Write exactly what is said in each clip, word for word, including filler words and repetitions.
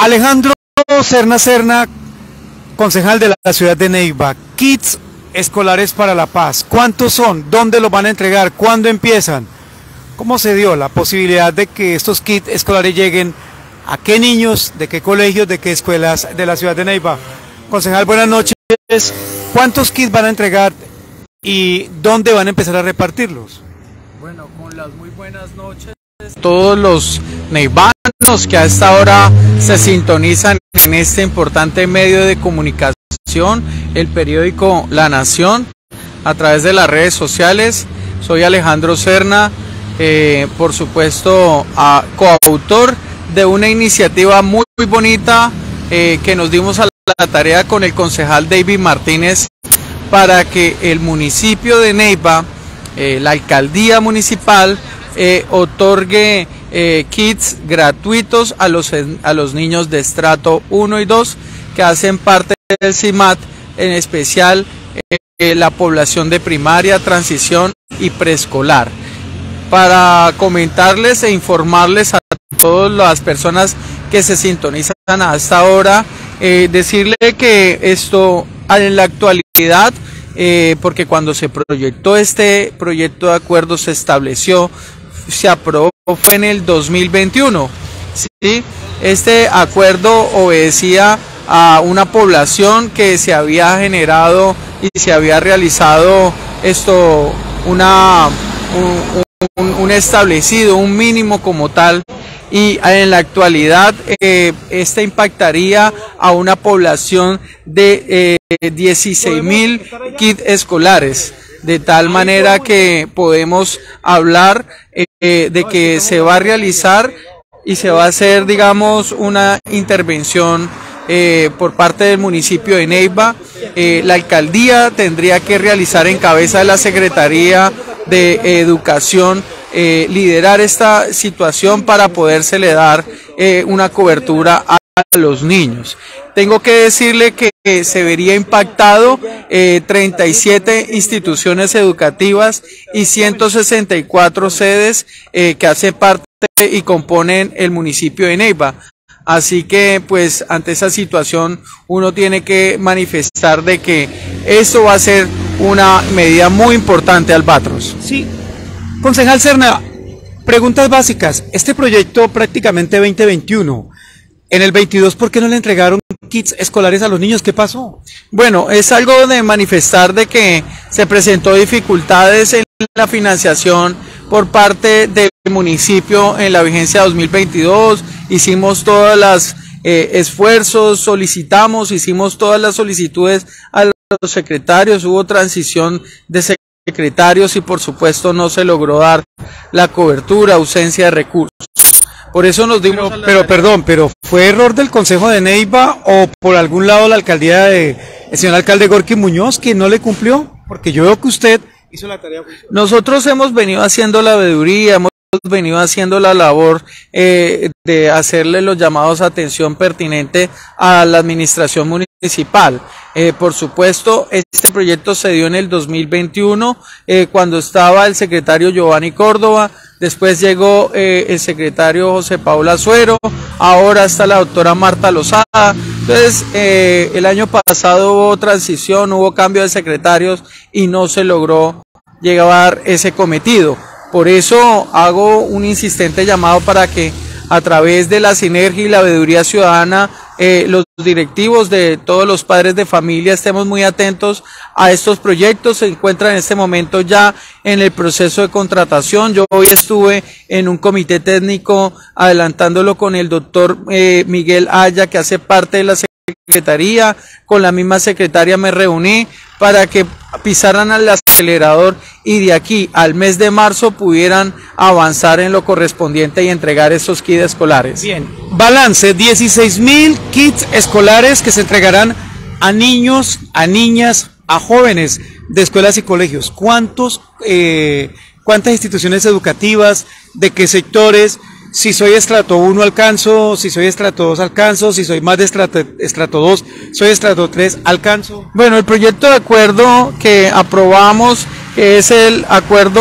Alejandro Serna Serna, concejal de la ciudad de Neiva, kits escolares para la paz, ¿cuántos son? ¿Dónde los van a entregar? ¿Cuándo empiezan? ¿Cómo se dio la posibilidad de que estos kits escolares lleguen a qué niños, de qué colegios, de qué escuelas de la ciudad de Neiva? Concejal, buenas noches. ¿Cuántos kits van a entregar y dónde van a empezar a repartirlos? Bueno, con las muy buenas noches todos los neivanos que a esta hora se sintonizan en este importante medio de comunicación, el periódico La Nación, a través de las redes sociales. Soy Alejandro Serna, eh, por supuesto a, coautor de una iniciativa muy, muy bonita eh, que nos dimos a la tarea con el concejal David Martínez para que el municipio de Neiva, eh, la alcaldía municipal, eh, otorgue eh, kits gratuitos a los, a los niños de estrato uno y dos que hacen parte del CIMAT, en especial eh, la población de primaria, transición y preescolar. Para comentarles e informarles a todas las personas que se sintonizan a esta hora, eh, decirle que esto en la actualidad, eh, porque cuando se proyectó este proyecto de acuerdo se estableció, se aprobó, fue en el dos mil veintiuno, ¿sí? Este acuerdo obedecía a una población que se había generado y se había realizado esto, una, un, un, un establecido, un mínimo como tal, y en la actualidad eh, este impactaría a una población de eh, dieciséis mil kits escolares, de tal manera que podemos hablar eh, de que se va a realizar y se va a hacer, digamos, una intervención eh, por parte del municipio de Neiva. Eh, la alcaldía tendría que realizar en cabeza de la Secretaría de Educación, eh, liderar esta situación para podérsele dar eh, una cobertura a los niños. Tengo que decirle que se vería impactado eh, treinta y siete instituciones educativas y ciento sesenta y cuatro sedes eh, que hacen parte y componen el municipio de Neiva. Así que pues ante esa situación uno tiene que manifestar de que esto va a ser una medida muy importante, Albatros. Sí, concejal Serna, preguntas básicas. Este proyecto prácticamente veinte veintiuno, en el veintidós, ¿por qué no le entregaron kits escolares a los niños? ¿Qué pasó? Bueno, es algo de manifestar de que se presentó dificultades en la financiación por parte del municipio en la vigencia dos mil veintidós. Hicimos todas las eh, esfuerzos, solicitamos, hicimos todas las solicitudes a los secretarios, hubo transición de secretarios y por supuesto no se logró dar la cobertura, ausencia de recursos. Por eso nos dimos... Pero, pero perdón, pero ¿fue error del Consejo de Neiva o por algún lado la alcaldía de el señor alcalde Gorky Muñoz que no le cumplió? Porque yo veo que usted hizo la tarea. Nosotros hemos venido haciendo la veeduría, hemos venido haciendo la labor eh, de hacerle los llamados a atención pertinente a la administración municipal. Eh, por supuesto, este proyecto se dio en el dos mil veintiuno, eh, cuando estaba el secretario Giovanni Córdoba, después llegó eh, el secretario José Paulo Azuero, ahora está la doctora Marta Lozada. Entonces, eh, el año pasado hubo transición, hubo cambio de secretarios y no se logró llevar ese cometido. Por eso hago un insistente llamado para que a través de la sinergia y la veeduría ciudadana, eh, los directivos de todos los padres de familia estemos muy atentos a estos proyectos. Se encuentran en este momento ya en el proceso de contratación. Yo hoy estuve en un comité técnico adelantándolo con el doctor eh, Miguel Aya, que hace parte de la secretaría. Con la misma secretaria me reuní para que pisaran al acelerador y de aquí al mes de marzo pudieran avanzar en lo correspondiente y entregar estos kits escolares. Bien, balance, dieciséis mil kits escolares que se entregarán a niños, a niñas, a jóvenes de escuelas y colegios. ¿Cuántos, eh, cuántas instituciones educativas, de qué sectores? Si soy estrato uno alcanzo, si soy estrato dos alcanzo, si soy más de estrato, estrato dos, soy estrato tres alcanzo. Bueno, el proyecto de acuerdo que aprobamos, que es el acuerdo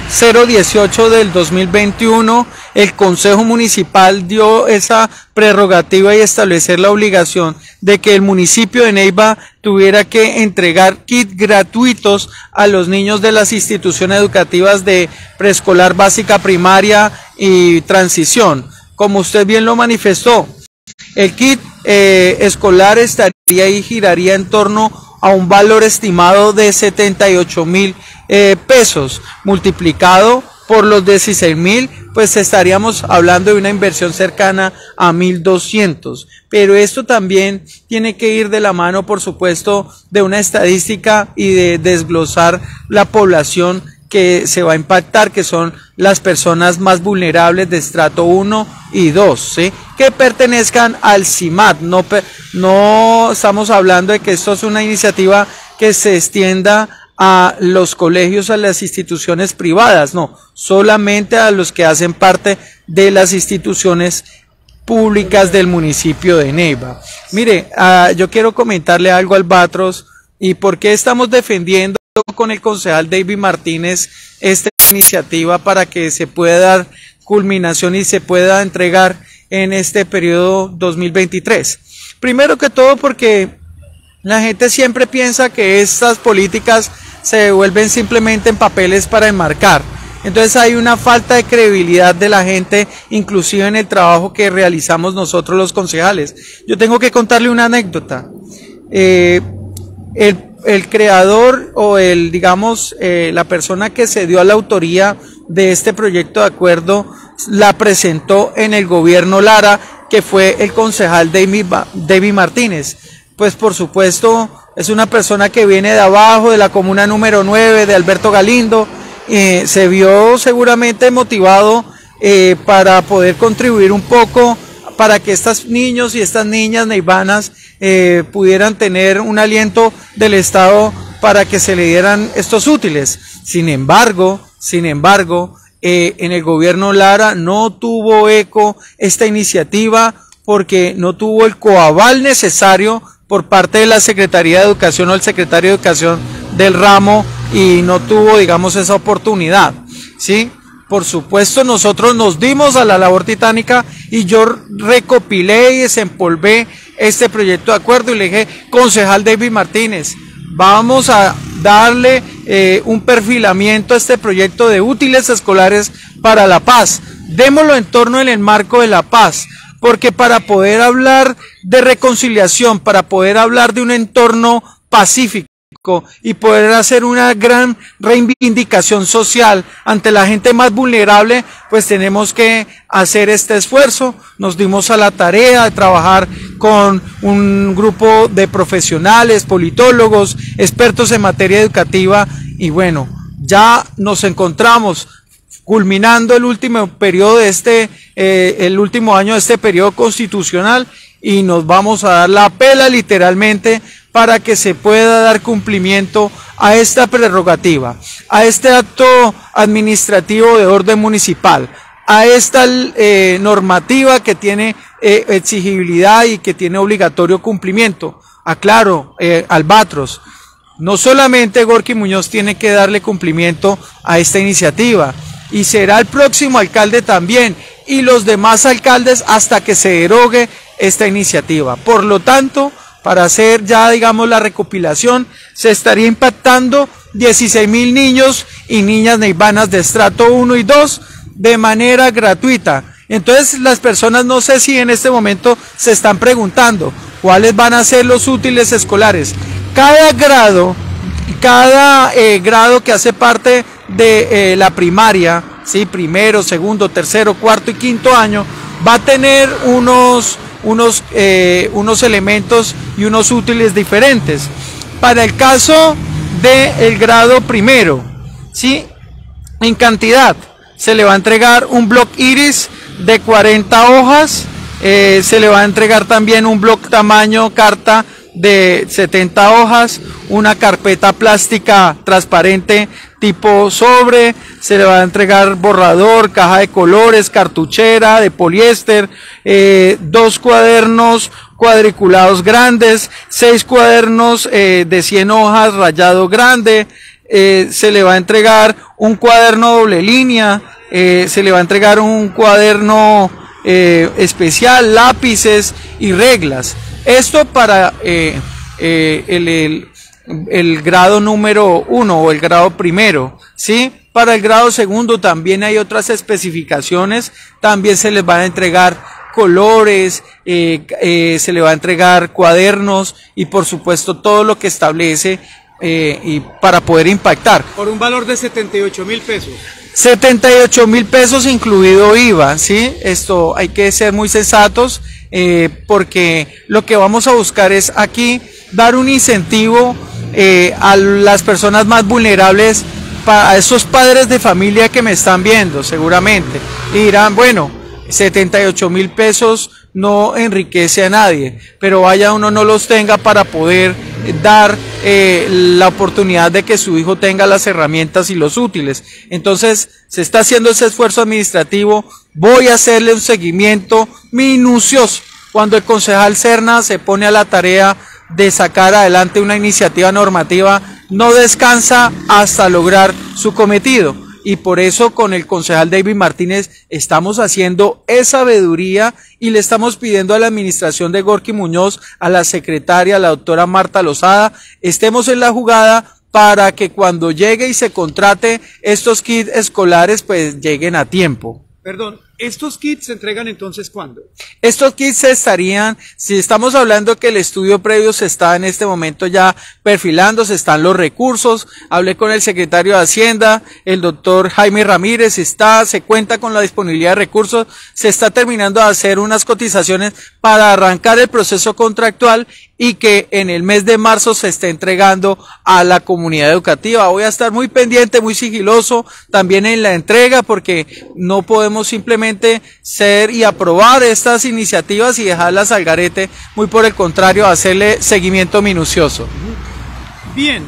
cero dieciocho del dos mil veintiuno, el Consejo Municipal dio esa prerrogativa y establecer la obligación de que el municipio de Neiva tuviera que entregar kits gratuitos a los niños de las instituciones educativas de preescolar, básica, primaria y transición. Como usted bien lo manifestó, el kit eh, escolar estaría y giraría en torno a un valor estimado de setenta y ocho mil eh, pesos, multiplicado por los dieciséis mil, pues estaríamos hablando de una inversión cercana a mil doscientos. Pero esto también tiene que ir de la mano, por supuesto, de una estadística y de desglosar la población que se va a impactar, que son las personas más vulnerables de estrato uno y dos, ¿sí? Que pertenezcan al CIMAT. No, no estamos hablando de que esto es una iniciativa que se extienda a los colegios, a las instituciones privadas, no, solamente a los que hacen parte de las instituciones públicas del municipio de Neiva. Mire, uh, yo quiero comentarle algo al Albatros y por qué estamos defendiendo con el concejal David Martínez esta iniciativa para que se pueda dar culminación y se pueda entregar en este periodo dos mil veintitrés. Primero que todo porque la gente siempre piensa que estas políticas se devuelven simplemente en papeles para enmarcar. Entonces hay una falta de credibilidad de la gente, inclusive en el trabajo que realizamos nosotros los concejales. Yo tengo que contarle una anécdota. Eh, el El creador o el, digamos, eh, la persona que se dio a la autoría de este proyecto de acuerdo la presentó en el gobierno Lara, que fue el concejal David, David Martínez. Pues por supuesto es una persona que viene de abajo, de la comuna número nueve, de Alberto Galindo, eh, se vio seguramente motivado eh, para poder contribuir un poco para que estos niños y estas niñas neivanas eh, pudieran tener un aliento del Estado para que se le dieran estos útiles. Sin embargo, sin embargo, eh, en el gobierno Lara no tuvo eco esta iniciativa porque no tuvo el coaval necesario por parte de la Secretaría de Educación o el secretario de Educación del ramo y no tuvo, digamos, esa oportunidad, ¿sí? Por supuesto, nosotros nos dimos a la labor titánica y yo recopilé y desempolvé este proyecto de acuerdo y le dije, concejal David Martínez, vamos a darle eh, un perfilamiento a este proyecto de útiles escolares para la paz. Démoslo en torno en el marco de la paz, porque para poder hablar de reconciliación, para poder hablar de un entorno pacífico, y poder hacer una gran reivindicación social ante la gente más vulnerable, pues tenemos que hacer este esfuerzo. Nos dimos a la tarea de trabajar con un grupo de profesionales, politólogos, expertos en materia educativa y bueno, ya nos encontramos culminando el último periodo de este, eh, el último año de este periodo constitucional y nos vamos a dar la pela literalmente para que se pueda dar cumplimiento a esta prerrogativa, a este acto administrativo de orden municipal, a esta eh, normativa que tiene eh, exigibilidad y que tiene obligatorio cumplimiento. Aclaro, eh, Albatros, no solamente Gorky Muñoz tiene que darle cumplimiento a esta iniciativa, y será el próximo alcalde también, y los demás alcaldes hasta que se derogue esta iniciativa. Por lo tanto, para hacer ya, digamos, la recopilación, se estaría impactando dieciséis mil niños y niñas neivanas de estrato uno y dos de manera gratuita. Entonces, las personas no sé si en este momento se están preguntando cuáles van a ser los útiles escolares. Cada grado, cada eh, grado que hace parte de eh, la primaria, ¿sí? Primero, segundo, tercero, cuarto y quinto año, va a tener unos... Unos, eh, unos elementos y unos útiles diferentes. Para el caso del grado primero, ¿sí? En cantidad, se le va a entregar un bloc iris de cuarenta hojas, eh, se le va a entregar también un bloc tamaño carta de setenta hojas, una carpeta plástica transparente tipo sobre, se le va a entregar borrador, caja de colores, cartuchera de poliéster, eh, dos cuadernos cuadriculados grandes, seis cuadernos eh, de cien hojas rayado grande, eh, se le va a entregar un cuaderno doble línea, eh, se le va a entregar un cuaderno eh, especial, lápices y reglas. Esto para eh, eh, el, el, el grado número uno o el grado primero, ¿sí? Para el grado segundo también hay otras especificaciones, también se les van a entregar colores, eh, eh, se le va a entregar cuadernos y por supuesto todo lo que establece eh, y para poder impactar. Por un valor de setenta y ocho mil pesos. setenta y ocho mil pesos incluido I V A, ¿sí? Esto hay que ser muy sensatos eh, porque lo que vamos a buscar es aquí dar un incentivo eh, a las personas más vulnerables, a esos padres de familia que me están viendo seguramente y dirán, bueno, setenta y ocho mil pesos no enriquece a nadie, pero vaya uno no los tenga para poder dar eh, la oportunidad de que su hijo tenga las herramientas y los útiles. Entonces se está haciendo ese esfuerzo administrativo, voy a hacerle un seguimiento minucioso. Cuando el concejal Serna se pone a la tarea de sacar adelante una iniciativa normativa, no descansa hasta lograr su cometido. Y por eso con el concejal David Martínez estamos haciendo esa veeduría y le estamos pidiendo a la administración de Gorky Muñoz, a la secretaria, a la doctora Marta Lozada, estemos en la jugada para que cuando llegue y se contrate estos kits escolares, pues lleguen a tiempo. Perdón, ¿estos kits se entregan entonces cuándo? Estos kits se estarían, si estamos hablando que el estudio previo se está en este momento ya perfilando, se están los recursos, hablé con el secretario de Hacienda, el doctor Jaime Ramírez, está, se cuenta con la disponibilidad de recursos, se está terminando de hacer unas cotizaciones para arrancar el proceso contractual y que en el mes de marzo se esté entregando a la comunidad educativa. Voy a estar muy pendiente, muy sigiloso también en la entrega porque no podemos simplemente ser y aprobar estas iniciativas y dejarlas al garete, muy por el contrario, hacerle seguimiento minucioso. Bien.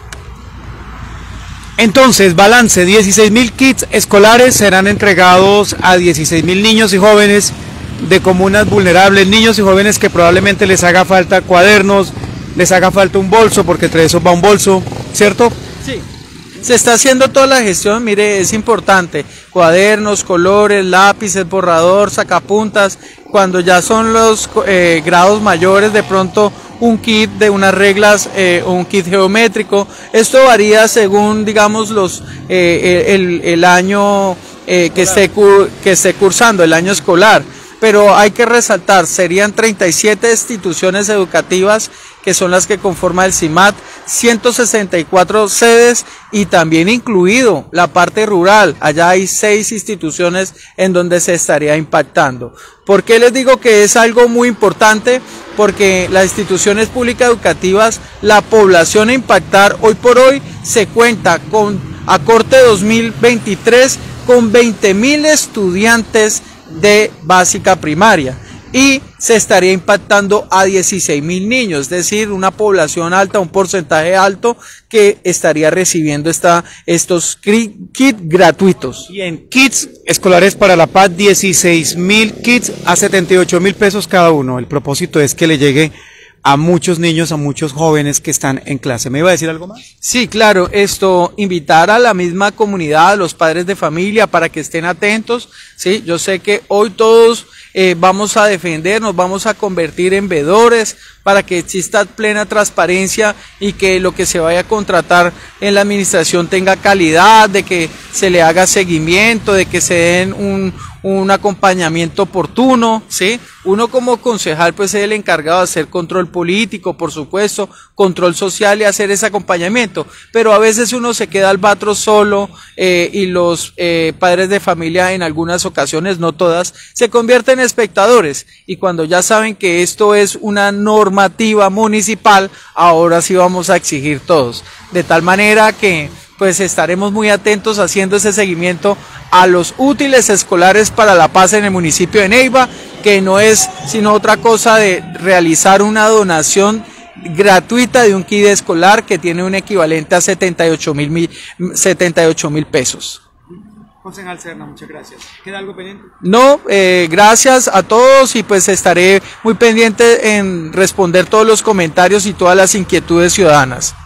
Entonces, balance, dieciséis mil kits escolares serán entregados a dieciséis mil niños y jóvenes de comunas vulnerables, niños y jóvenes que probablemente les haga falta cuadernos, les haga falta un bolso, porque entre esos va un bolso, ¿cierto? Sí. Se está haciendo toda la gestión, mire, es importante, cuadernos, colores, lápices, borrador, sacapuntas, cuando ya son los eh, grados mayores, de pronto un kit de unas reglas eh, o un kit geométrico, esto varía según, digamos, los eh, el, el año eh, que, esté, que esté cursando, el año escolar. Pero hay que resaltar, serían treinta y siete instituciones educativas que son las que conforman el CIMAT, ciento sesenta y cuatro sedes y también incluido la parte rural. Allá hay seis instituciones en donde se estaría impactando. ¿Por qué les digo que es algo muy importante? Porque las instituciones públicas educativas, la población a impactar hoy por hoy se cuenta con, a corte dos mil veintitrés, con veinte mil estudiantes de básica primaria y se estaría impactando a dieciséis mil niños, es decir, una población alta, un porcentaje alto que estaría recibiendo esta, estos kits gratuitos. Bien, kits escolares para la paz, dieciséis mil kits a setenta y ocho mil pesos cada uno. El propósito es que le llegue a muchos niños, a muchos jóvenes que están en clase. ¿Me iba a decir algo más? Sí, claro, esto, invitar a la misma comunidad, a los padres de familia para que estén atentos, sí, yo sé que hoy todos eh, vamos a defender, nos vamos a convertir en veedores para que exista plena transparencia y que lo que se vaya a contratar en la administración tenga calidad, de que se le haga seguimiento, de que se den un, un acompañamiento oportuno, ¿sí? Uno como concejal pues es el encargado de hacer control político, por supuesto, control social y hacer ese acompañamiento, pero a veces uno se queda al batro solo eh, y los eh, padres de familia en algunas ocasiones, no todas, se convierten en espectadores y cuando ya saben que esto es una normativa municipal, ahora sí vamos a exigir todos, de tal manera que pues estaremos muy atentos haciendo ese seguimiento a los útiles escolares para la paz en el municipio de Neiva, que no es sino otra cosa de realizar una donación gratuita de un kit escolar que tiene un equivalente a setenta y ocho mil pesos. Concejal Serna, muchas gracias. ¿Queda algo pendiente? No, eh, gracias a todos y pues estaré muy pendiente en responder todos los comentarios y todas las inquietudes ciudadanas.